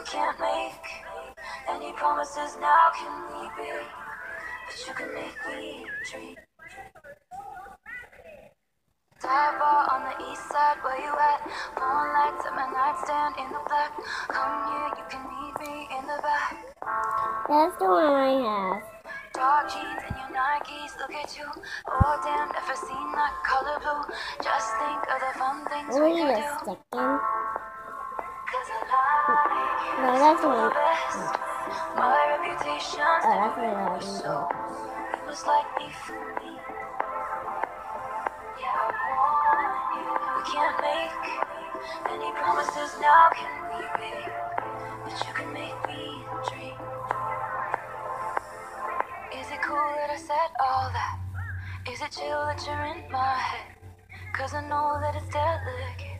can't make any promises now, can we be? But you can make me dream. Dive bar on the east side, where you at? Phone lights at my nightstand in the black. Come here, you can meet me in the back. That's the one I have. Dark jeans and your Nikes, look at you. Oh damn, never seen that color blue. Just think of the fun things we Wait could a do. second. 'Cause I like No, that's the one. best. My reputation's Oh, that's never what I been didn't so. do. It was like me for me. Yeah, I want you. We can't make any promises now, can we be? But you can make me dream. Is it cool that I said all that? Is it chill that you're in my head? 'Cause I know that it's delicate.